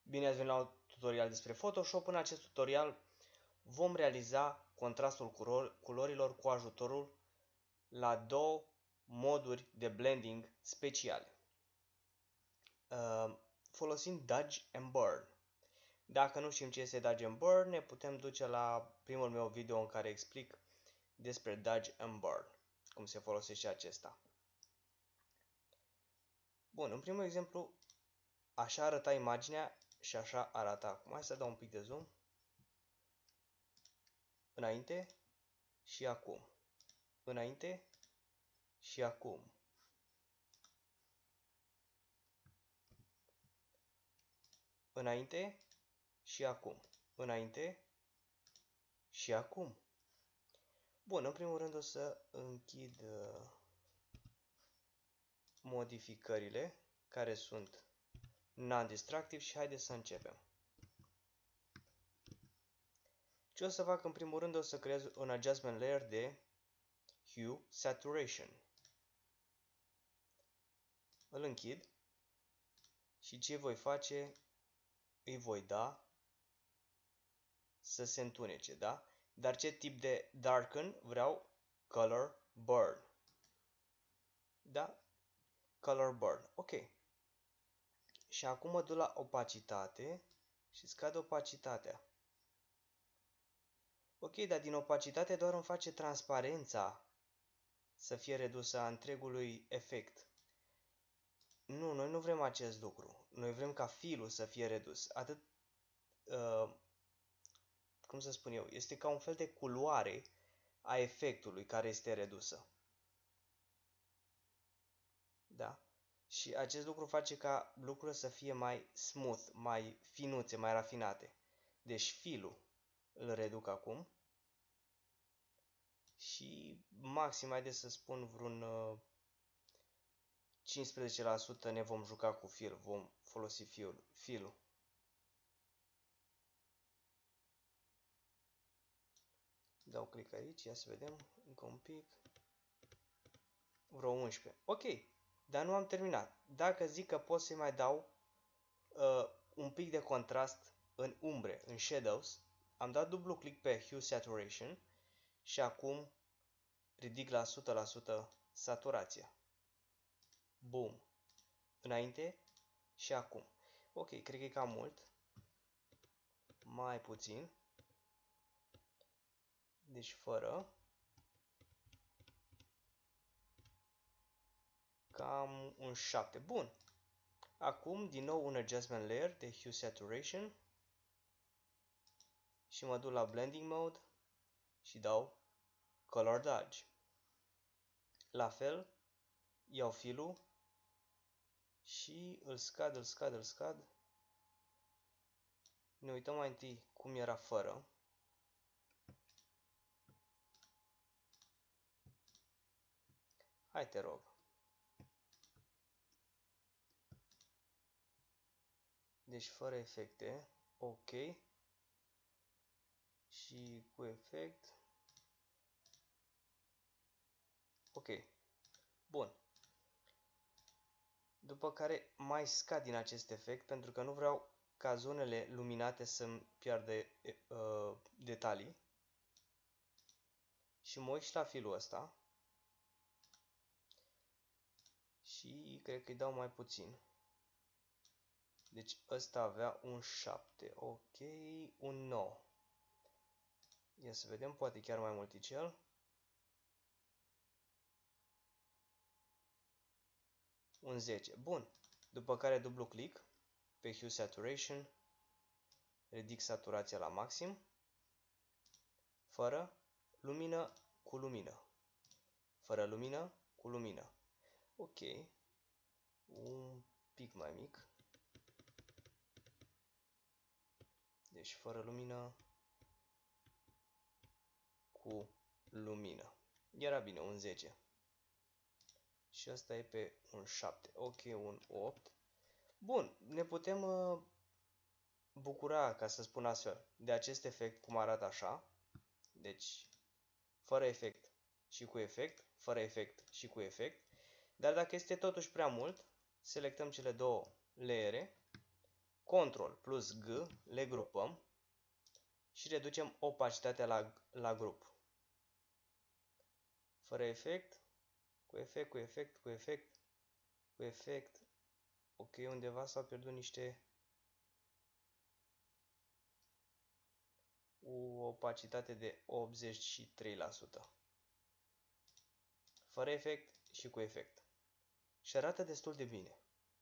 Bine ați venit la un tutorial despre Photoshop. În acest tutorial vom realiza contrastul culorilor cu ajutorul la două moduri de blending speciale. Folosind Dodge and Burn. Dacă nu știm ce este Dodge and Burn, ne putem duce la primul meu video în care explic despre Dodge and Burn, cum se folosește acesta. Bun, în primul exemplu, așa arăta imaginea și așa arată acum. Hai să dau un pic de zoom. Înainte și acum. Înainte și acum. Înainte și acum. Înainte și acum. Bun, în primul rând o să închid modificările care sunt non-distractive și haideți să începem. Ce o să fac în primul rând, o să creez un adjustment layer de Hue Saturation. Îl închid și ce voi face, îi voi da să se întunece, da? Dar ce tip de darken vreau? Color Burn. Da? Color Burn. Ok. Și acum mă duc la opacitate și scad opacitatea. Ok, dar din opacitate doar îmi face transparența să fie redusă a întregului efect. Nu, noi nu vrem acest lucru. Noi vrem ca filul să fie redus. Atât, cum să spun eu, este ca un fel de culoare a efectului care este redusă. Da? Și acest lucru face ca lucrurile să fie mai smooth, mai finuțe, mai rafinate. Deci filul îl reduc acum. Și maxim, haideți să spun, vreun 15% ne vom juca cu fil, vom folosi filul. Dau click aici, ia să vedem, încă un pic, vreo 11. Ok, dar nu am terminat. Dacă zic că pot să mai dau un pic de contrast în umbre, în shadows, am dat dublu click pe Hue Saturation și acum ridic la 100% saturația. Boom! Înainte și acum. Ok, cred că e cam mult. Mai puțin. Deci fără. Cam un 7. Bun. Acum, din nou, un adjustment layer de Hue Saturation. Și mă duc la Blending Mode și dau Color Dodge. La fel, iau filul și îl scad. Ne uităm mai întâi cum era fără. Hai te rog. Deci fără efecte. Ok. Și cu efect. Ok. Bun. După care mai scad din acest efect pentru că nu vreau ca zonele luminate să-mi piardă detalii. Și mă uit și la filul ăsta. Și cred că îi dau mai puțin. Deci ăsta avea un 7. Ok, un 9. Ia să vedem, poate chiar mai multicel. Un 10. Bun. După care dublu click pe Hue Saturation. Ridic saturația la maxim. Fără lumină cu lumină. Fără lumină cu lumină. Ok. Un pic mai mic. Deci fără lumină cu lumină. Era bine, un 10. Și asta e pe un 7. Ok, un 8. Bun, ne putem bucura, ca să spun astfel, de acest efect cum arată așa. Deci, fără efect și cu efect, fără efect și cu efect. Dar dacă este totuși prea mult, selectăm cele două leere, Ctrl plus G, le grupăm și reducem opacitatea la grup. Fără efect, cu efect, cu efect, cu efect, cu efect. Ok, undeva s-au pierdut niște... o opacitate de 83%. Fără efect și cu efect. Și arată destul de bine.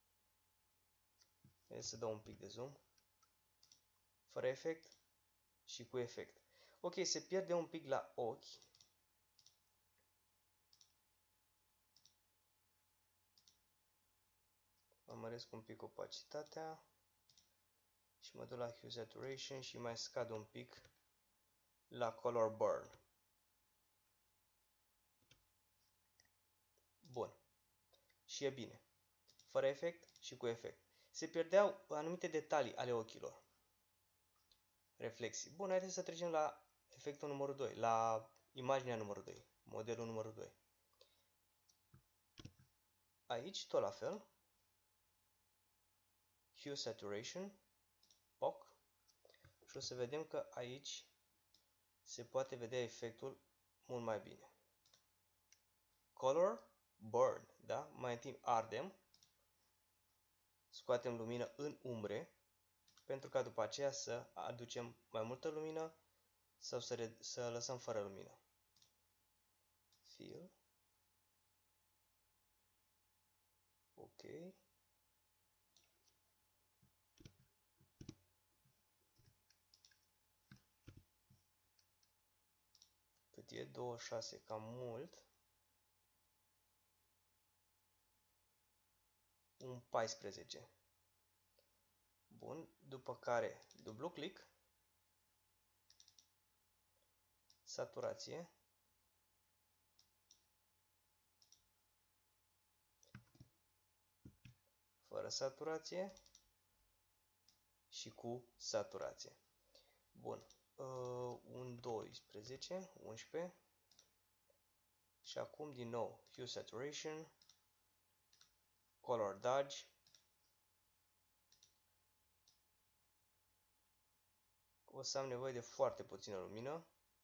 Hai să dau un pic de zoom. Fără efect și cu efect. Ok, se pierde un pic la ochi. Măresc un pic opacitatea. Și mă duc la Hue Saturation și mai scad un pic la Color Burn. Bun. Și e bine. Fără efect și cu efect. Se pierdeau anumite detalii ale ochilor. Reflexii. Bun, haideți să trecem la efectul numărul 2, la imaginea numărul 2, modelul numărul 2. Aici, tot la fel. Hue Saturation. POC. Și o să vedem că aici se poate vedea efectul mult mai bine. Color Burn. Da? Mai întâi ardem. Scoatem lumină în umbre. Pentru ca după aceea să aducem mai multă lumină sau să lăsăm fără lumină. Fill. Ok. Cât e? 26, cam mult. Un 14. Bun. După care dublu click. Saturație. Fără saturație. Și cu saturație. Bun. Un 12, 11. Și acum din nou Hue Saturation. Color Dodge. O să am nevoie de foarte puțină lumină.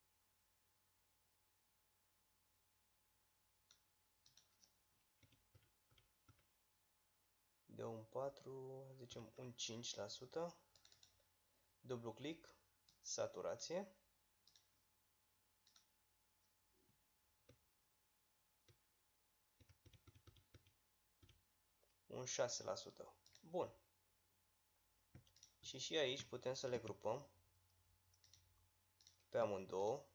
De un 4, zicem un 5%. Dublu click, saturație. Un 6%. Bun. Și aici putem să le grupăm pe amândouă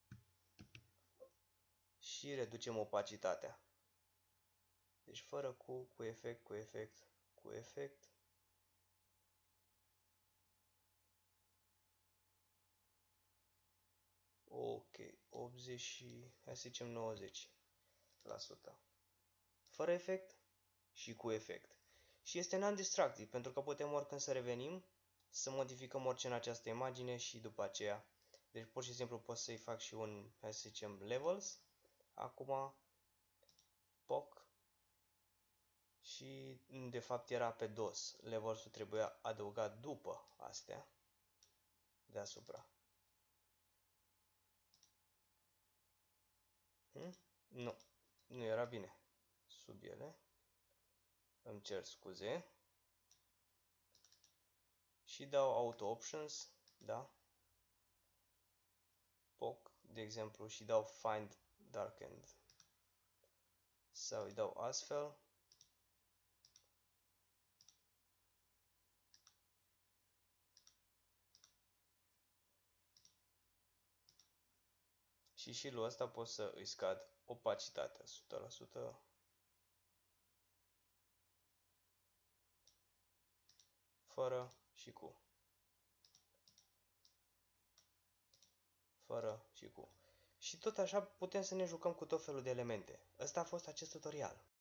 și reducem opacitatea. Deci fără cu efect, cu efect, cu efect. Ok, 80 și hai să zicem 90%. Fără efect și cu efect. Și este non-destructive pentru că putem oricând să revenim, să modificăm orice în această imagine și după aceea. Deci pur și simplu pot să-i fac și un, hai să zicem, levels. Acum POC și de fapt era pe DOS. Levels-ul trebuia adăugat după astea deasupra. Nu, nu era bine sub ele. Îmi cer scuze. Și dau Auto Options, da? POC, de exemplu, și dau Find Darkened. Sau îi dau astfel. Și lui ăsta pot să îi scad opacitatea 100%. Fără și cu. Fără și cu. Și tot așa putem să ne jucăm cu tot felul de elemente. Ăsta a fost acest tutorial.